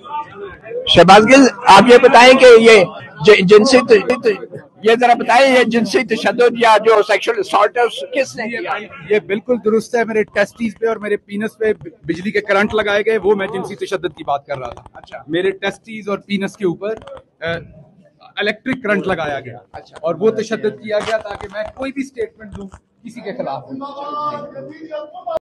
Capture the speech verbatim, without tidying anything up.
शहबाज गिल, आप ये बताएं कि ये जिनसी ये जरा बताएं ये जिनसी तशद्दुद या जो सेक्सुअल असॉल्ट किसने किया? ये बिल्कुल दुरुस्त है। मेरे टेस्टिस पे और मेरे पीनस पे बिजली के करंट लगाए गए, वो मैं जिनसी तशद्दुद की बात कर रहा था। अच्छा, मेरे टेस्टिस और पीनस के ऊपर इलेक्ट्रिक करंट लगाया गया। अच्छा, और वो तशद्दुद किया गया ताकि मैं कोई भी स्टेटमेंट दूं किसी के खिलाफ।